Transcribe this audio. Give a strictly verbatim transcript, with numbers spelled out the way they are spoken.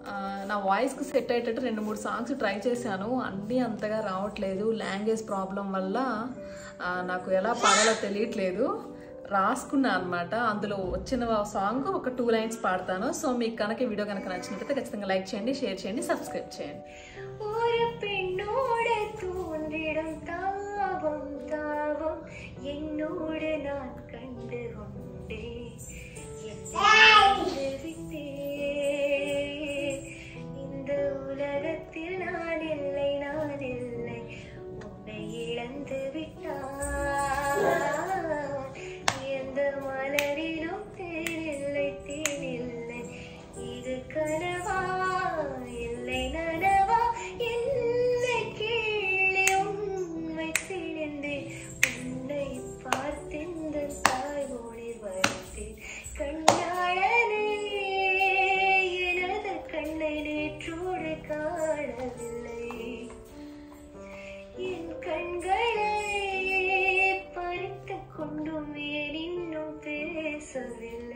నా వాయిస్కి సెట్ అయ్యేటట్టు రెండు మూడు సాంగ్స్ ట్రై చేశాను, అన్నీ అంతగా రావట్లేదు. లాంగ్వేజ్ ప్రాబ్లం వల్ల నాకు ఎలా పాడాలో తెలియట్లేదు. రాసుకున్నా అనమాట, అందులో వచ్చిన సాంగ్ ఒక టూ లైన్స్ పాడతాను. సో మీకు కనుక ఈ వీడియో కనుక నచ్చినట్లయితే ఖచ్చితంగా లైక్ చేయండి, షేర్ చేయండి, సబ్స్క్రైబ్ చేయండి. என்னோடு நான் கண்டு கொண்டே இந்த உலகத்தில் நான் இல்லை நான் இல்லை உன்னை இழந்து விட்டான். எந்த மலரிலும் தேனில்லை தேனில்லை இது கனவா இல்லை நனவா என்னை கீழே உண்மை தெரிந்தேன். உன்னை பார்த்திந்த தாயோடு வருத்தேன் கண்ணாளனே எனது கண்ணை நேற்றோடு காணவில்லை. என் கண்களை பறித்துக் கொண்டும் ஏன் இன்னும் பேசவில்லை.